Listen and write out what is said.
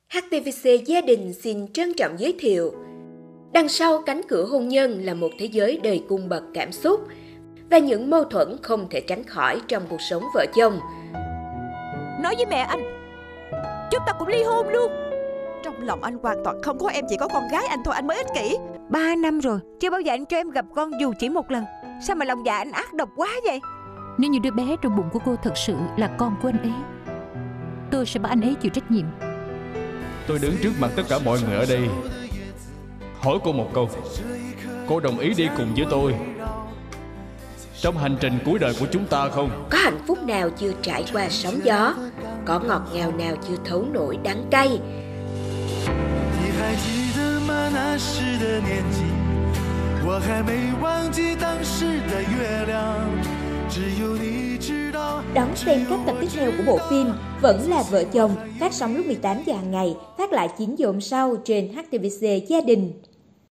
HTVC Gia đình xin trân trọng giới thiệu. Đằng sau cánh cửa hôn nhân là một thế giới đầy cung bậc cảm xúc và những mâu thuẫn không thể tránh khỏi trong cuộc sống vợ chồng. Nói với mẹ anh, chúng ta cũng ly hôn luôn. Trong lòng anh hoàn toàn không có em, chỉ có con gái anh thôi, anh mới ích kỷ. 3 năm rồi, chưa bao giờ anh cho em gặp con dù chỉ một lần. Sao mà lòng dạ anh ác độc quá vậy? Nếu như đứa bé trong bụng của cô thật sự là con của anh ấy, tôi sẽ bắt anh ấy chịu trách nhiệm. Tôi đứng trước mặt tất cả mọi người ở đây, hỏi cô một câu. Cô đồng ý đi cùng với tôi trong hành trình cuối đời của chúng ta không? Có hạnh phúc nào chưa trải qua sóng gió? Có ngọt ngào nào chưa thấu nổi đắng cay? Đón xem các tập tiếp theo của bộ phim Vẫn là vợ chồng, phát sóng lúc 18 giờ hàng ngày, phát lại 9 giờ hôm sau trên HTVC Gia đình.